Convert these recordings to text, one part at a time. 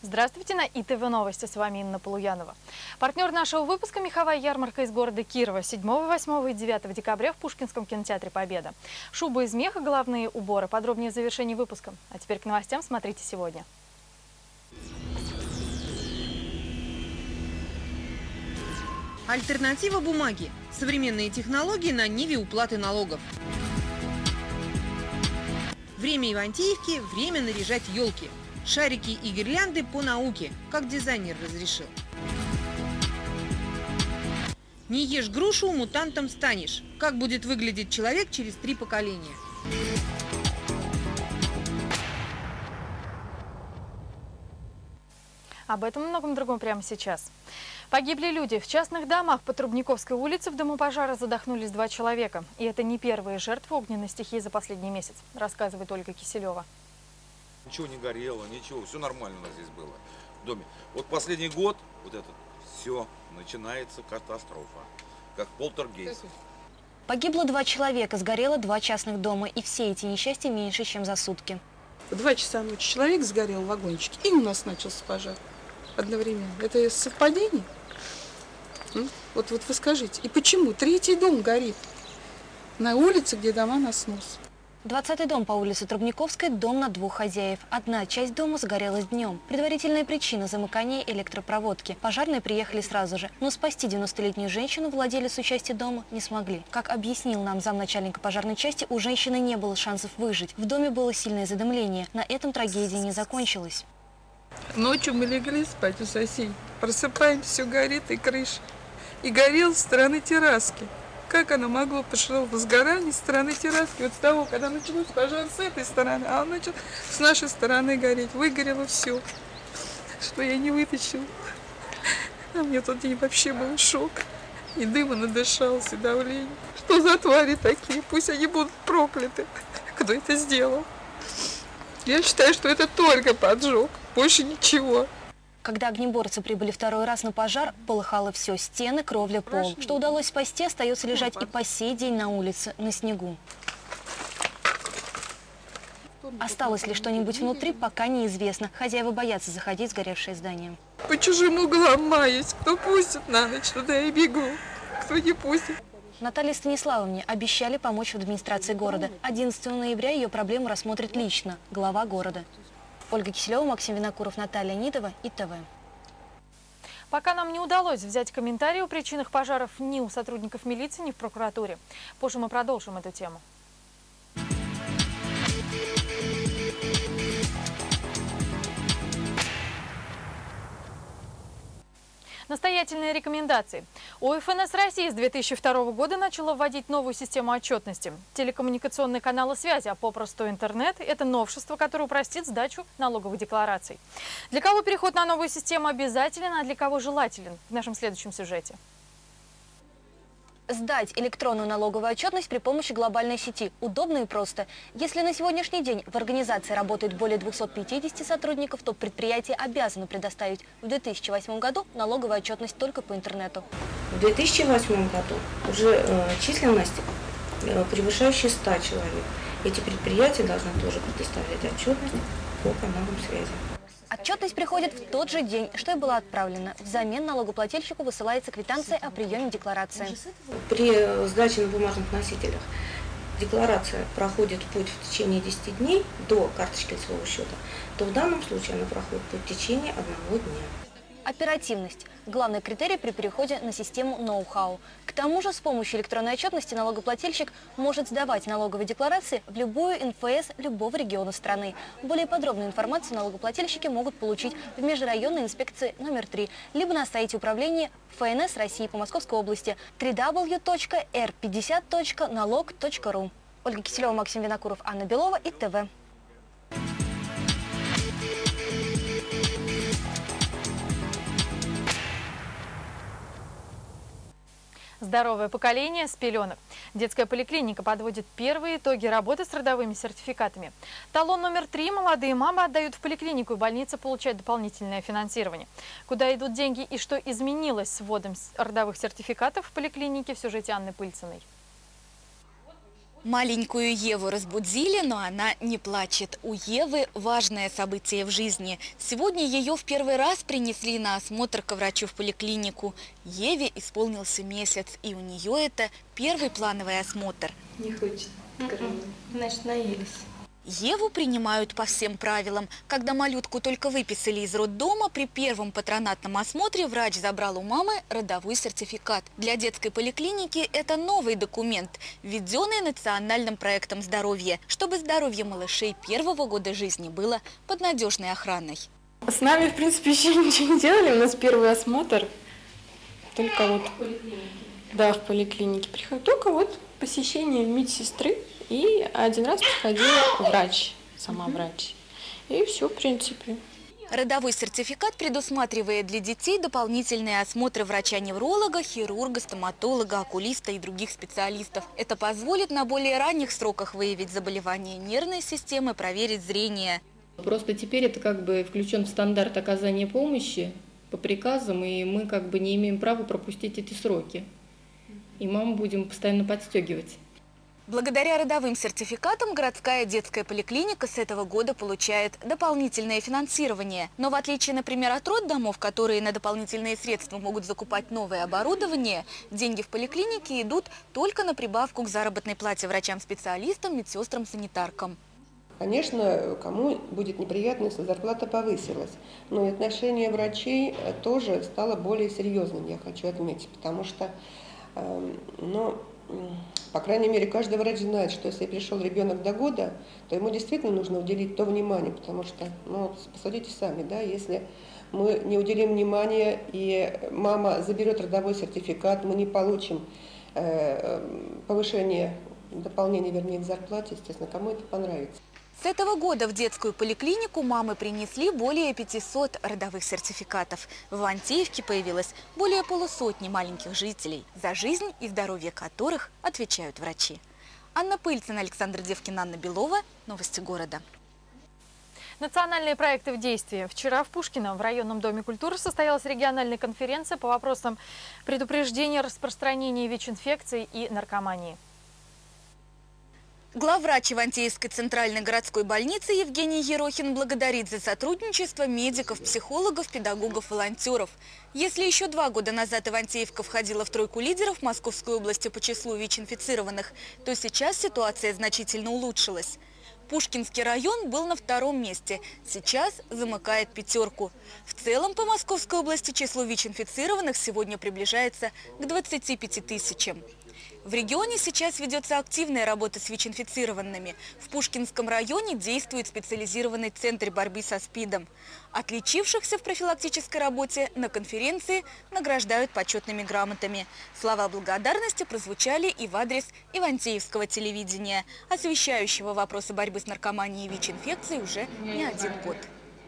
Здравствуйте, на ИТВ Новости, с вами Инна Полуянова. Партнер нашего выпуска – меховая ярмарка из города Кирова 7, 8 и 9 декабря в Пушкинском кинотеатре «Победа». Шубы из меха, головные уборы. Подробнее в завершении выпуска. А теперь к новостям смотрите сегодня. Альтернатива бумаги. Современные технологии на ниве уплаты налогов. Время Ивантеевки – время наряжать елки. Шарики и гирлянды по науке, как дизайнер разрешил. Не ешь грушу, мутантом станешь. Как будет выглядеть человек через 3 поколения. Об этом и многом другом прямо сейчас. Погибли люди. В частных домах по Трубниковской улице в дыму пожара задохнулись 2 человека. И это не первые жертвы огненной стихии за последний месяц, рассказывает Ольга Киселева. Ничего не горело, ничего, все нормально у нас здесь было в доме. Вот последний год, вот этот, все, начинается катастрофа, как полтергейст. Погибло 2 человека, сгорело 2 частных дома, и все эти несчастья меньше, чем за сутки. В 2 часа ночи человек сгорел в вагончике, и у нас начался пожар одновременно. Это совпадение? Вот вы скажите, и почему 3-й дом горит на улице, где дома на снос? 20-й дом по улице Трубниковской – дом на 2 хозяев. Одна часть дома загорелась днем. Предварительная причина – замыкания электропроводки. Пожарные приехали сразу же, но спасти 90-летнюю женщину, владелицу части дома, не смогли. Как объяснил нам замначальника пожарной части, у женщины не было шансов выжить. В доме было сильное задымление. На этом трагедия не закончилась. Ночью мы легли спать у соседей. Просыпаемся, все горит и крыша. И горел с стороны терраски. Как оно могло пошло возгорание с стороны терраски? Вот с того, когда началось пожар с этой стороны, а он начал с нашей стороны гореть. Выгорело все, что я не вытащила. А мне тот день вообще был шок. И дыма надышалось, и давление. Что за твари такие? Пусть они будут прокляты. Кто это сделал? Я считаю, что это только поджог. Больше ничего. Когда огнеборцы прибыли 2-й раз на пожар, полыхало все – стены, кровля, пол. Что удалось спасти, остается лежать и по сей день на улице, на снегу. Осталось ли что-нибудь внутри, пока неизвестно. Хозяева боятся заходить в сгоревшее здание. По чужим углам маюсь. Кто пустит на ночь, туда я бегу. Кто не пустит. Наталье Станиславовне обещали помочь в администрации города. 11 ноября ее проблему рассмотрит лично глава города. Ольга Киселева, Максим Винокуров, Наталья Нидова, ИТВ. Пока нам не удалось взять комментарии о причинах пожаров ни у сотрудников милиции, ни в прокуратуре. Позже мы продолжим эту тему. Настоятельные рекомендации. ОФНС России с 2002 года начала вводить новую систему отчетности. Телекоммуникационные каналы связи, а попросту интернет – это новшество, которое упростит сдачу налоговых деклараций. Для кого переход на новую систему обязателен, а для кого желателен? В нашем следующем сюжете. Сдать электронную налоговую отчетность при помощи глобальной сети. Удобно и просто. Если на сегодняшний день в организации работает более 250 сотрудников, то предприятие обязано предоставить в 2008 году налоговую отчетность только по интернету. В 2008 году уже численность превышающая 100 человек. Эти предприятия должны тоже предоставлять отчетность по каналам связи. Отчетность приходит в тот же день, что и была отправлена. Взамен налогоплательщику высылается квитанция о приеме декларации. При сдаче на бумажных носителях декларация проходит путь в течение 10 дней до карточки лицевого счета, то в данном случае она проходит путь в течение 1 дня. Оперативность – главный критерий при переходе на систему ноу-хау. К тому же с помощью электронной отчетности налогоплательщик может сдавать налоговые декларации в любую НФС любого региона страны. Более подробную информацию налогоплательщики могут получить в межрайонной инспекции номер 3, либо на сайте управления ФНС России по Московской области www.r50.налог.ру. Ольга Киселева, Максим Винокуров, Анна Белова, ИТВ. Здоровое поколение с пеленок. Детская поликлиника подводит первые итоги работы с родовыми сертификатами. Талон номер 3 молодые мамы отдают в поликлинику, и больница получает дополнительное финансирование. Куда идут деньги и что изменилось с вводом родовых сертификатов в поликлинике, в сюжете Анны Пыльциной. Маленькую Еву разбудили, но она не плачет. У Евы важное событие в жизни. Сегодня ее в первый раз принесли на осмотр к врачу в поликлинику. Еве исполнился месяц, и у нее это первый плановый осмотр. Не хочет. Значит, наелись. Еву принимают по всем правилам. Когда малютку только выписали из роддома, при первом патронатном осмотре врач забрал у мамы родовой сертификат. Для детской поликлиники это новый документ, введенный национальным проектом здоровья, чтобы здоровье малышей первого года жизни было под надежной охраной. С нами, в принципе, еще ничего не делали. У нас первый осмотр. Только вот... Да, в поликлинике. Только вот посещение медсестры. И один раз приходила врач, сама врач. И все, в принципе. Родовой сертификат предусматривает для детей дополнительные осмотры врача-невролога, хирурга, стоматолога, окулиста и других специалистов. Это позволит на более ранних сроках выявить заболевания нервной системы, проверить зрение. Просто теперь это как бы включен в стандарт оказания помощи по приказам, и мы как бы не имеем права пропустить эти сроки. И маму будем постоянно подстегивать. Благодаря родовым сертификатам городская детская поликлиника с этого года получает дополнительное финансирование. Но в отличие, например, от роддомов, которые на дополнительные средства могут закупать новое оборудование, деньги в поликлинике идут только на прибавку к заработной плате врачам-специалистам, медсестрам, санитаркам. Конечно, кому будет неприятно, если зарплата повысилась. Но и отношение врачей тоже стало более серьезным, я хочу отметить, потому что, по крайней мере, каждый врач знает, что если пришел ребенок до года, то ему действительно нужно уделить то внимание, потому что, посудите сами, да, если мы не уделим внимания и мама заберет родовой сертификат, мы не получим повышение, дополнение, вернее, к зарплате, естественно, кому это понравится. С этого года в детскую поликлинику мамы принесли более 500 родовых сертификатов. В Ивантеевке появилось более полусотни маленьких жителей, за жизнь и здоровье которых отвечают врачи. Анна Пыльцина, Александр Девкин, Анна Белова. Новости города. Национальные проекты в действии. Вчера в Пушкино в районном доме культуры состоялась региональная конференция по вопросам предупреждения распространения ВИЧ-инфекции и наркомании. Главврач Ивантеевской центральной городской больницы Евгений Ерохин благодарит за сотрудничество медиков, психологов, педагогов, волонтеров. Если еще 2 года назад Ивантеевка входила в тройку лидеров Московской области по числу ВИЧ-инфицированных, то сейчас ситуация значительно улучшилась. Пушкинский район был на 2-м месте, сейчас замыкает 5. В целом по Московской области число ВИЧ-инфицированных сегодня приближается к 25 тысячам. В регионе сейчас ведется активная работа с ВИЧ-инфицированными. В Пушкинском районе действует специализированный центр борьбы со СПИДом. Отличившихся в профилактической работе на конференции награждают почетными грамотами. Слова благодарности прозвучали и в адрес Ивантеевского телевидения, освещающего вопросы борьбы с наркоманией и ВИЧ-инфекцией уже не 1 год.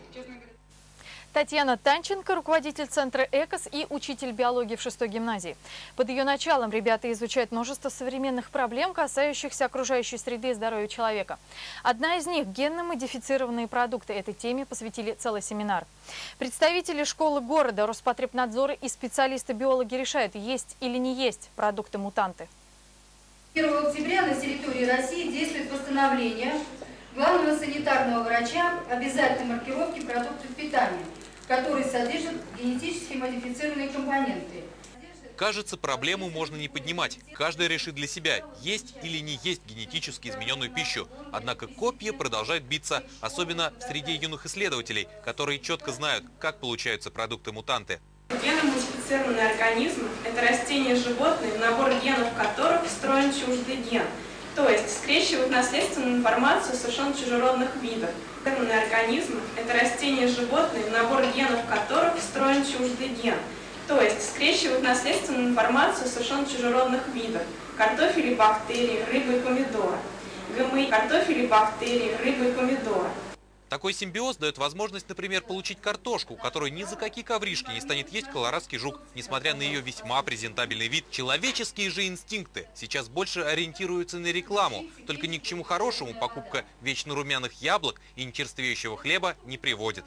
Татьяна Танченко, руководитель центра ЭКОС и учитель биологии в 6-й гимназии. Под ее началом ребята изучают множество современных проблем, касающихся окружающей среды и здоровья человека. Одна из них – генно-модифицированные продукты. Этой теме посвятили целый семинар. Представители школы города, Роспотребнадзора и специалисты-биологи решают, есть или не есть продукты-мутанты. 1 октября на территории России действует постановление главного санитарного врача обязательной маркировки продуктов питания, которые содержат генетически модифицированные компоненты. Кажется, проблему можно не поднимать. Каждый решит для себя, есть или не есть генетически измененную пищу. Однако копья продолжают биться, особенно среди юных исследователей, которые четко знают, как получаются продукты-мутанты. Генно-модифицированный организм – это растения-животные, набор генов которых встроен чуждый ген. То есть скрещивают наследственную информацию совершенно чужеродных видов. Генные организмы – это растения-животные, набор генов которых встроен чуждый ген. То есть скрещивают наследственную информацию совершенно чужеродных видов. Картофель и бактерии, рыба и помидоры. ГМИ – картофель и бактерии, рыба и помидоры. Такой симбиоз дает возможность, например, получить картошку, которую ни за какие ковришки не станет есть колорадский жук, несмотря на ее весьма презентабельный вид. Человеческие же инстинкты сейчас больше ориентируются на рекламу. Только ни к чему хорошему покупка вечно румяных яблок и нечерствеющего хлеба не приводит.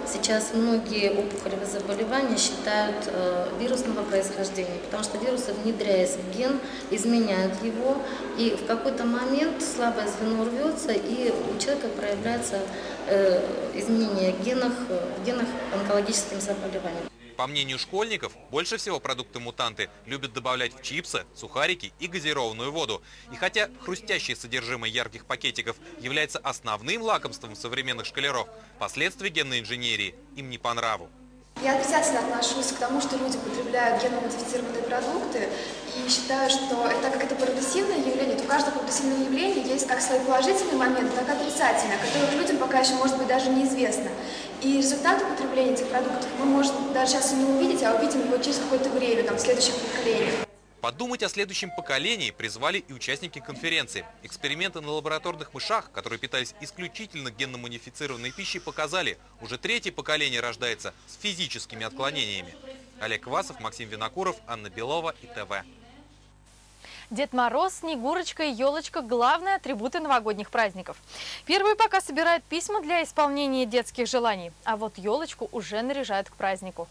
Сейчас многие опухолевые заболевания считают вирусного происхождения, потому что вирусы, внедряясь в ген, изменяют его, и в какой-то момент слабое звено рвется, и у человека проявляется изменение в генах онкологическим заболеваниям. По мнению школьников, больше всего продукты-мутанты любят добавлять в чипсы, сухарики и газированную воду. И хотя хрустящее содержимое ярких пакетиков является основным лакомством современных школяров, последствия генной инженерии им не по нраву. Я отрицательно отношусь к тому, что люди потребляют генно-модифицированные продукты, и считаю, что так как это прогрессивное явление, то у каждого прогрессивного явления есть как свои положительные моменты, так и отрицательные, о которых людям пока еще, может быть, даже неизвестно. И результаты потребления этих продуктов мы можем даже сейчас и не увидеть, а увидим его через какое-то время, там, в следующих поколениях. Подумать о следующем поколении призвали и участники конференции. Эксперименты на лабораторных мышах, которые питались исключительно генно-модифицированной пищей, показали, уже третье поколение рождается с физическими отклонениями. Олег Васов, Максим Винокуров, Анна Белова, ИТВ. Дед Мороз, Снегурочка и елочка – главные атрибуты новогодних праздников. Первые пока собирают письма для исполнения детских желаний, а вот елочку уже наряжают к празднику.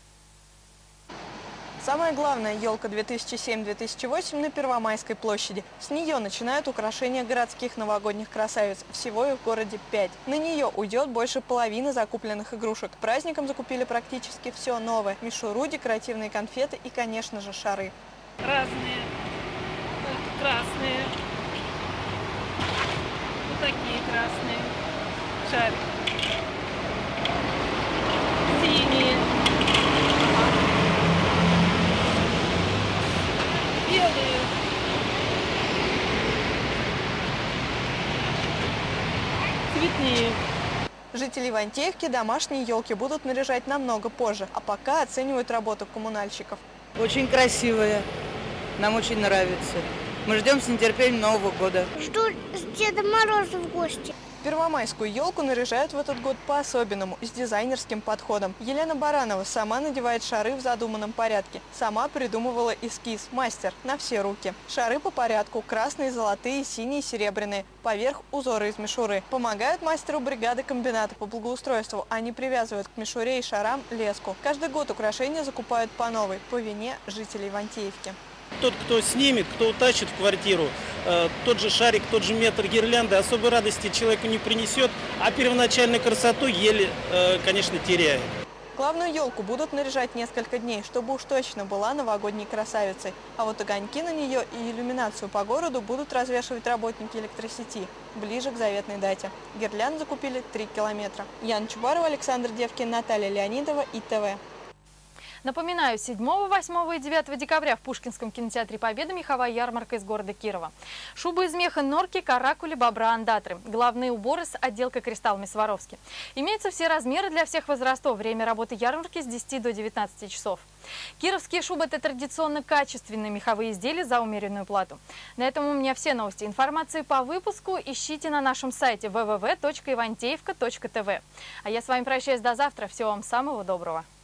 Самая главная елка 2007-2008 на Первомайской площади. С нее начинают украшения городских новогодних красавиц. Всего их в городе 5. На нее уйдет больше половины закупленных игрушек. К праздникам закупили практически все новое. Мишуру, декоративные конфеты и, конечно же, шары. Разные. Красные. Вот такие красные шарики. Синие. Белые. Цветные. Жители Ивантеевки домашние елки будут наряжать намного позже, а пока оценивают работу коммунальщиков. Очень красивая. Нам очень нравится. Мы ждем с нетерпением Нового года. Жду Деда Мороза в гости. Первомайскую елку наряжают в этот год по-особенному, с дизайнерским подходом. Елена Баранова сама надевает шары в задуманном порядке. Сама придумывала эскиз. Мастер на все руки. Шары по порядку. Красные, золотые, синие, серебряные. Поверх узоры из мишуры. Помогают мастеру бригады комбината по благоустройству. Они привязывают к мишуре и шарам леску. Каждый год украшения закупают по новой, по вине жителей Ивантеевки. Тот, кто снимет, кто утащит в квартиру, тот же шарик, тот же метр гирлянды, особой радости человеку не принесет, а первоначальную красоту еле, конечно, теряет. Главную елку будут наряжать несколько дней, чтобы уж точно была новогодней красавицей. А вот огоньки на нее и иллюминацию по городу будут развешивать работники электросети ближе к заветной дате. Гирлянд закупили 3 километра. Яна Чубарова, Александр Девкин, Наталья Леонидова, ИТВ. Напоминаю, 7, 8 и 9 декабря в Пушкинском кинотеатре «Победа» меховая ярмарка из города Кирова. Шубы из меха норки, каракули, бобра, андатры. Главные уборы с отделкой кристаллами Сваровски. Имеются все размеры для всех возрастов. Время работы ярмарки с 10 до 19 часов. Кировские шубы – это традиционно качественные меховые изделия за умеренную плату. На этом у меня все новости. Информацию по выпуску ищите на нашем сайте www.ivantеевка.tv. А я с вами прощаюсь до завтра. Всего вам самого доброго.